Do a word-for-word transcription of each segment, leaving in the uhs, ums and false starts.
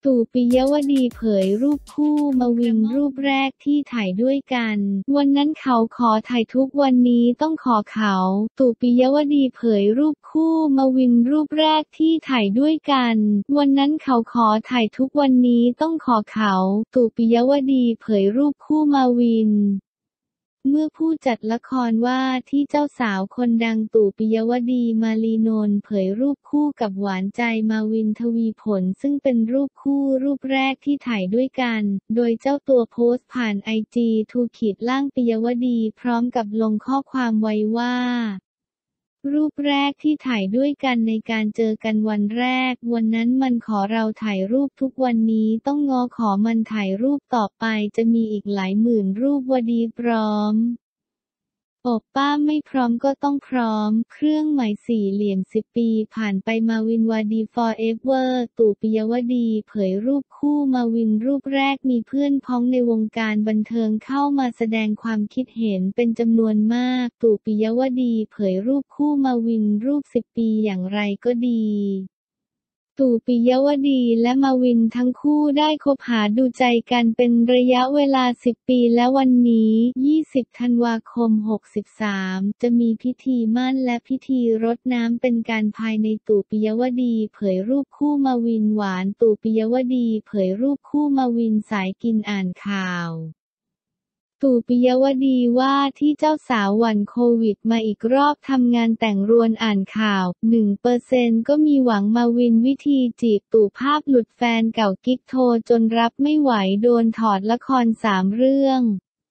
ตู่ ปิยวดีเผยรูปคู่มาวินรูปแรกที่ถ่ายด้วยกัน วันนั้นเขาขอถ่ายทุกวันนี้ต้องขอเขา ตู่ ปิยวดีเผยรูปคู่มาวินรูปแรกที่ถ่ายด้วยกัน วันนั้นเขาขอถ่ายทุกวันนี้ต้องขอเขา ตู่ ปิยวดีเผยรูปคู่มาวินเมื่อผู้จัดละครว่าที่เจ้าสาวคนดังตู่ ปิยวดี มาลีนนท์เผยรูปคู่กับหวานใจมาวินทวีผลซึ่งเป็นรูปคู่รูปแรกที่ถ่ายด้วยกัน โดยเจ้าตัวโพสต์ผ่านไอจีทูขีดล่างปิยวดีพร้อมกับลงข้อความไว้ว่ารูปแรกที่ถ่ายด้วยกันในการเจอกันวันแรกวันนั้นมันขอเราถ่ายรูปทุกวันนี้ต้องง้อขอมันถ่ายรูปต่อไปจะมีอีกหลายหมื่นรูปวดีพร้อมโอปป้าไม่พร้อมก็ต้องพร้อมเครื่องหมายสี่เหลี่ยมสิบปีผ่านไปมาวินวดี forever ตู่ ปิยวดีเผยรูปคู่มาวินรูปแรกมีเพื่อนพ้องในวงการบันเทิงเข้ามาแสดงความคิดเห็นเป็นจำนวนมากตู่ ปิยวดีเผยรูปคู่มาวินรูปสิบปีอย่างไรก็ดีตู่ ปิยวดีและมาวินทั้งคู่ได้คบหาดูใจกันเป็นระยะเวลาสิบปีและวันนี้ ยี่สิบ ธันวาคม หกสิบสาม จะมีพิธีมั่นและพิธีรดน้ำเป็นการภายในตู่ ปิยวดีเผยรูปคู่มาวินหวานตู่ ปิยวดีเผยรูปคู่มาวินสายกินอ่านข่าวตู่ ปิยวดีว่าที่เจ้าสาวหวั่นโควิดมาอีกรอบทำงานแต่งรวนอ่านข่าว หนึ่งเปอร์เซ็นต์ ก็มีหวังมาวินวิธีจีบตู่ภาพหลุดแฟนเก่ากิ๊กโทรจนรับไม่ไหวโดนถอดละครสามเรื่อง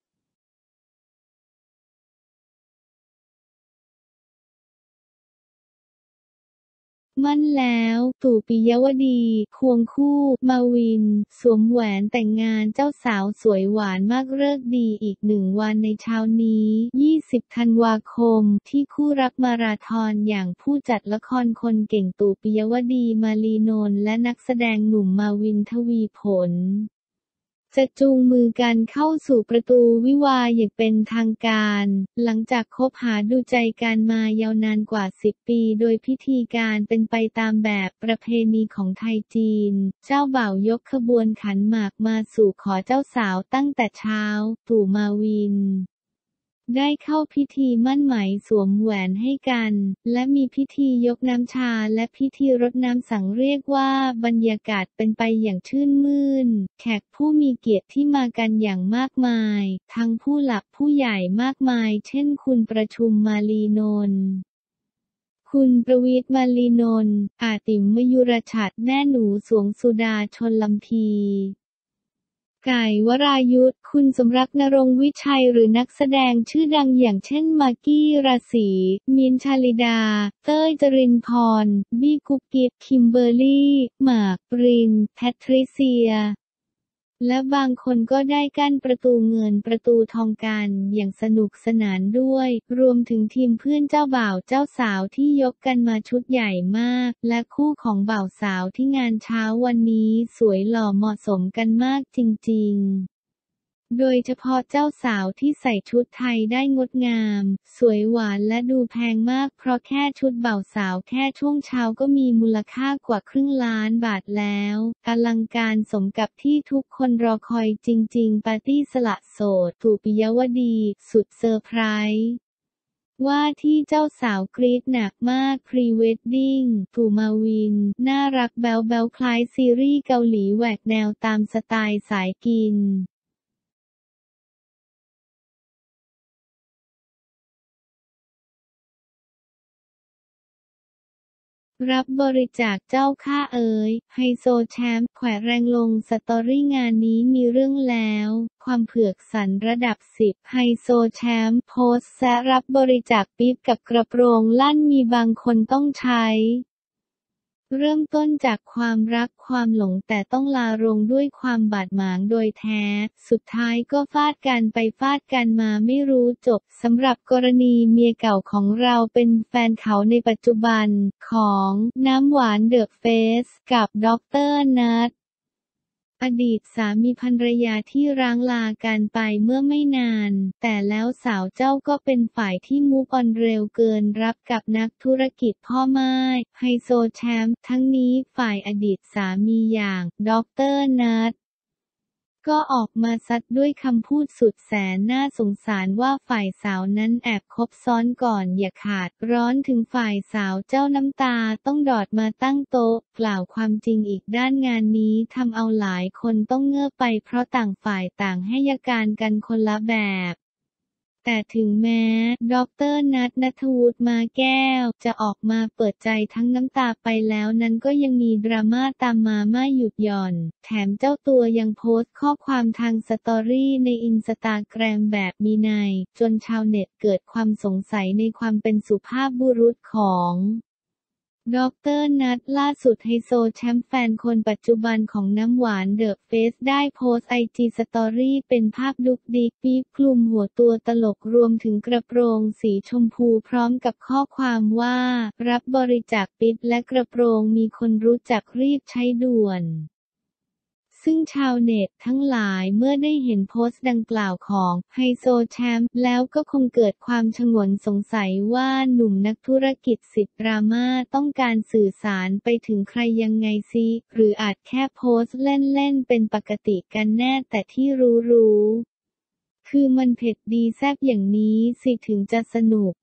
มั่นแล้วตู่ ปิยวดีควงคู่มาวินสวมแหวนแต่งงานเจ้าสาวสวยหวานมากฤกษ์ดีอีกหนึ่งวันในเช้านี้ ยี่สิบ ธันวาคมที่คู่รักมาราธอนอย่างผู้จัดละครคนเก่งตู่ ปิยวดี มาลีนนท์และนักแสดงหนุ่มมาวินทวีผลจะจูงมือกันเข้าสู่ประตูวิวาห์อย่างเป็นทางการหลังจากคบหาดูใจกันมายาวนานกว่าสิบปีโดยพิธีการเป็นไปตามแบบประเพณีของไทยจีนเจ้าบ่าวยกขบวนขันหมากมาสู่ขอเจ้าสาวตั้งแต่เช้าตู่มาวินได้เข้าพิธีมั่นหมายสวมแหวนให้กันและมีพิธียกน้ำชาและพิธีรดน้ำสังเรียกว่าบรรยากาศเป็นไปอย่างชื่นมื่นแขกผู้มีเกียรติที่มากันอย่างมากมายทั้งผู้หลักผู้ใหญ่มากมายเช่นคุณประชุมมาลีนนท์คุณประวิตรมาลีนนท์อาติ๋มมยุรฉัตรแม่หนูสวงสุดาชลลำพีไก่วรายุทธคุณสมรักนรงค์วิชัยหรือนักแสดงชื่อดังอย่างเช่นมากกี้ราศีมินท์ชลิดาเต้ยจรินพรบี้กุ๊บกิ๊บคิมเบอร์รี่หมากปรินแพทริเซียและบางคนก็ได้กั้นประตูเงินประตูทองกันอย่างสนุกสนานด้วยรวมถึงทีมเพื่อนเจ้าบ่าวเจ้าสาวที่ยกกันมาชุดใหญ่มากและคู่ของบ่าวสาวที่งานเช้าวันนี้สวยหล่อเหมาะสมกันมากจริงๆโดยเฉพาะเจ้าสาวที่ใส่ชุดไทยได้งดงามสวยหวานและดูแพงมากเพราะแค่ชุดบ่าวสาวแค่ช่วงเช้าก็มีมูลค่ากว่าครึ่งล้านบาทแล้วอลังการสมกับที่ทุกคนรอคอยจริงๆปาร์ตี้สละโสดตู่ ปิยวดีสุดเซอร์ไพรส์ว่าที่เจ้าสาวกรี๊ดหนักมากพรีเวดดิ้งตู่มาวินน่ารักแบ๊วแบ๊วคล้ายซีรีส์เกาหลีแหวกแนวตามสไตล์สายกินรับบริจาคเจ้าค่าเอ๋ยไฮโซแชมป์แขวะแรงลงสตอรี่งานนี้มีเรื่องแล้วความเผือกสันระดับสิบไฮโซแชมป์โพสต์แซะรับบริจาคปิ๊บกับกระโปรงลั่นมีบางคนต้องใช้เริ่มต้นจากความรักความหลงแต่ต้องลาลงด้วยความบาดหมางโดยแท้สุดท้ายก็ฟาดกันไปฟาดกันมาไม่รู้จบสำหรับกรณีเมียเก่าของเราเป็นแฟนเขาในปัจจุบันของน้ำหวานเดอะเฟสกับด็อกเตอร์นัทอดีตสามีภรรยาที่ร้างลากันไปเมื่อไม่นานแต่แล้วสาวเจ้าก็เป็นฝ่ายที่มูฟออนเร็วเกินรับกับนักธุรกิจพ่อม่ายไฮโซแชมป์ทั้งนี้ฝ่ายอดีตสามีอย่างด็อกเตอร์นัทก็ออกมาซัดด้วยคำพูดสุดแสนน่าสงสารว่าฝ่ายสาวนั้นแอบคบซ้อนก่อนอย่าขาดร้อนถึงฝ่ายสาวเจ้าน้ำตาต้องดอดมาตั้งโต๊ะกล่าวความจริงอีกด้านงานนี้ทำเอาหลายคนต้องเงือบไปเพราะต่างฝ่ายต่างให้การกันคนละแบบแต่ถึงแม้ด็อกเตอร์นัท ณัฐวุฒิ มาแก้วจะออกมาเปิดใจทั้งน้ำตาไปแล้วนั้นก็ยังมีดราม่าตามมาไม่หยุดหย่อนแถมเจ้าตัวยังโพสต์ข้อความทางสตอรี่ในอินสตาแกรมแบบมีนัยจนชาวเน็ตเกิดความสงสัยในความเป็นสุภาพบุรุษของด็อกเตอร์นัทล่าสุดไฮโซแชมป์แฟนคนปัจจุบันของน้ำหวานเดอะเฟซได้โพสต์ไอจีสตอรี่เป็นภาพดุกดิกปี๊บคลุมหัวตัวตลกรวมถึงกระโปรงสีชมพูพร้อมกับข้อความว่ารับบริจาคปิ๊บและกระโปรงมีคนรู้จักรีบใช้ด่วนซึ่งชาวเน็ตทั้งหลายเมื่อได้เห็นโพสต์ดังกล่าวของไฮโซแชมป์แล้วก็คงเกิดความฉงนสงสัยว่าหนุ่มนักธุรกิจสิทธิ์ดราม่าต้องการสื่อสารไปถึงใครยังไงซิหรืออาจแค่โพสต์เล่นๆเป็นปกติกันแน่แต่ที่รู้ๆคือมันเผ็ดดีแซ่บอย่างนี้สิถึงจะสนุก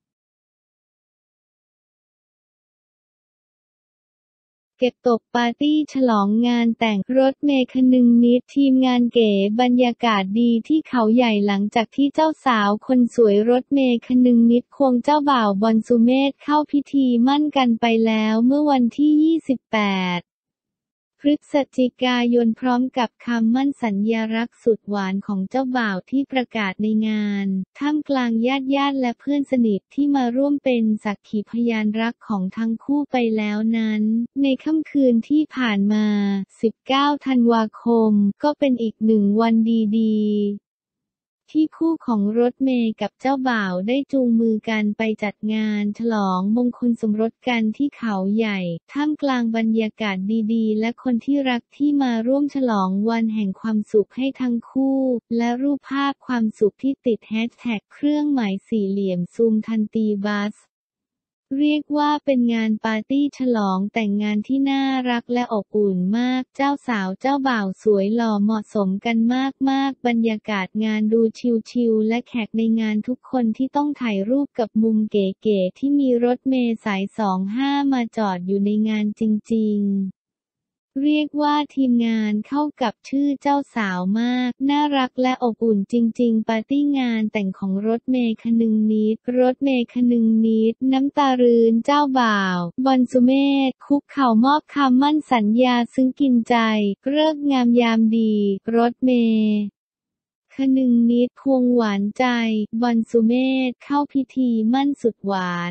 เก็บตกปาร์ตี้ฉลองงานแต่งรถเมล์คนึงนิดทีมงานเก๋บรรยากาศดีที่เขาใหญ่หลังจากที่เจ้าสาวคนสวยรถเมล์คนึงนิดควงเจ้าบ่าวบอนสุเมธเข้าพิธีมั่นกันไปแล้วเมื่อวันที่ ยี่สิบแปดพฤศจิกายนพร้อมกับคำมั่นสัญญารักสุดหวานของเจ้าบ่าวที่ประกาศในงานท่ามกลางญาติญาติและเพื่อนสนิทที่มาร่วมเป็นสักขีพยานรักของทั้งคู่ไปแล้วนั้นในค่ำคืนที่ผ่านมา สิบเก้า ธันวาคมก็เป็นอีกหนึ่งวันดีๆที่คู่ของรถเมล์กับเจ้าบ่าวได้จูงมือกันไปจัดงานฉลองมงคลสมรสกันที่เขาใหญ่ท่ามกลางบรรยากาศดีๆและคนที่รักที่มาร่วมฉลองวันแห่งความสุขให้ทั้งคู่และรูปภาพความสุขที่ติดแฮชแท็กเครื่องหมายสี่เหลี่ยมซูมทันตีบัสเรียกว่าเป็นงานปาร์ตี้ฉลองแต่งงานที่น่ารักและอบอุ่นมากเจ้าสาวเจ้าบ่าวสวยหล่อเหมาะสมกันมากๆบรรยากาศงานดูชิลๆและแขกในงานทุกคนที่ต้องถ่ายรูปกับมุมเก๋ๆที่มีรถเมล์สายสองห้ามาจอดอยู่ในงานจริงๆเรียกว่าทีมงานเข้ากับชื่อเจ้าสาวมากน่ารักและอบอุ่นจริงๆปาร์ตี้งานแต่งของรถเมล์คนึงนิดรถเมล์คนึงนิดน้ำตารืนเจ้าบ่าวบอนสุเมธคุกเข่ามอบคำมั่นสัญญาซึ้งกินใจฤกษ์งามยามดีรถเมล์คนึงนิดควงหวานใจบอนสุเมธเข้าพิธีมั่นสุดหวาน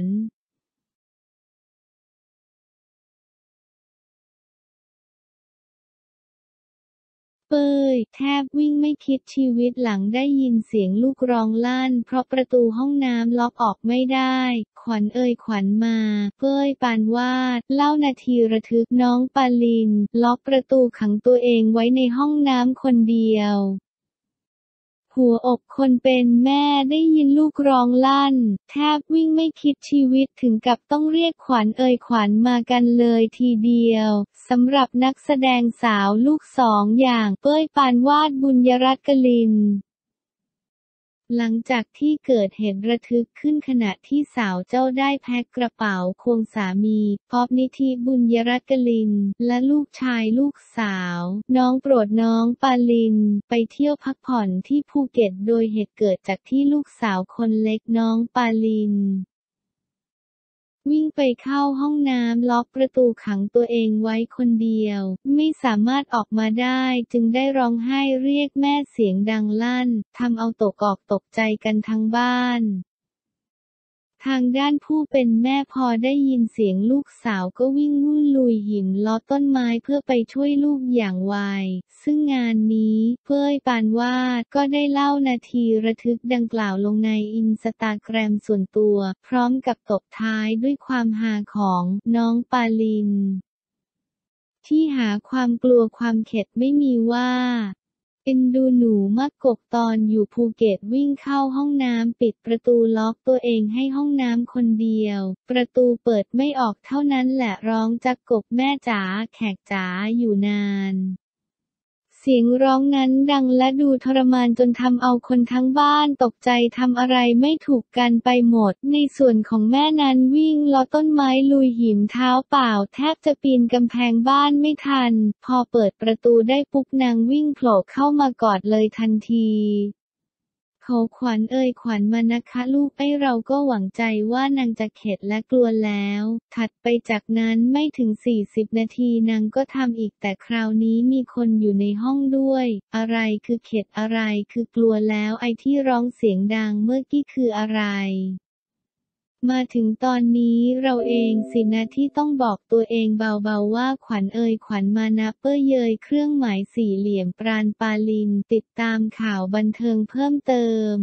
เป้ยแทบวิ่งไม่คิดชีวิตหลังได้ยินเสียงลูกร้องลั่นเพราะประตูห้องน้ำล็อกออกไม่ได้ขวัญเอ่ยขวัญมาเป้ยปานวาดเล่านาทีระทึกน้องปาลินล็อกประตูขังตัวเองไว้ในห้องน้ำคนเดียวหัวอกคนเป็นแม่ได้ยินลูกร้องลั่นแทบวิ่งไม่คิดชีวิตถึงกับต้องเรียกขวัญเอ่ยขวัญมากันเลยทีเดียวสำหรับนักแสดงสาวลูกสองอย่างเป้ยปานวาดบุญยรัตน์กลิน หลังจากที่เกิดเหตุระทึกขึ้นขณะที่สาวเจ้าได้แพ็คกระเป๋าควงสามีป๊อบนิธิบุญยรัตน์กลินและลูกชายลูกสาวน้องโปรดน้องปาลินไปเที่ยวพักผ่อนที่ภูเก็ตโดยเหตุเกิดจากที่ลูกสาวคนเล็กน้องปาลินวิ่งไปเข้าห้องน้ำล็อกประตูขังตัวเองไว้คนเดียวไม่สามารถออกมาได้จึงได้ร้องไห้เรียกแม่เสียงดังลั่นทำเอาตกอกตกใจกันทั้งบ้านทางด้านผู้เป็นแม่พอได้ยินเสียงลูกสาวก็วิ่งวุ่นลุยหินล้อต้นไม้เพื่อไปช่วยลูกอย่างไวซึ่งงานนี้เป้ยปานวาดก็ได้เล่านาทีระทึกดังกล่าวลงในอินสตาแกรมส่วนตัวพร้อมกับตบท้ายด้วยความฮาของน้องปาลินที่หาความกลัวความเข็ดไม่มีว่าเอ็นดูหนูมากกกตอนอยู่ภูเก็ตวิ่งเข้าห้องน้ำปิดประตูล็อกตัวเองให้ห้องน้ำคนเดียวประตูเปิดไม่ออกเท่านั้นแหละร้องจักกบแม่จ๋าแขกจ๋าอยู่นานเสียงร้องนั้นดังและดูทรมานจนทำเอาคนทั้งบ้านตกใจทำอะไรไม่ถูกกันไปหมดในส่วนของแม่นั้นวิ่งเลาะต้นไม้ลุยหินเท้าเปล่าแทบจะปีนกำแพงบ้านไม่ทันพอเปิดประตูได้ปุ๊บนางวิ่งโผล่เข้ามากอดเลยทันทีโขขวัญเอ่ยขวัญมานะคะลูกไอ้เราก็หวังใจว่านางจะเข็ดและกลัวแล้วถัดไปจากนั้นไม่ถึงสี่สิบนาทีนางก็ทำอีกแต่คราวนี้มีคนอยู่ในห้องด้วยอะไรคือเข็ดอะไรคือกลัวแล้วไอ้ที่ร้องเสียงดังเมื่อกี้คืออะไรมาถึงตอนนี้เราเองสินะที่ต้องบอกตัวเองเบาๆว่าขวัญเอ่ยขวัญมานะเป้ยเยยเครื่องหมายสี่เหลี่ยมปราณปาลินติดตามข่าวบันเทิงเพิ่มเติม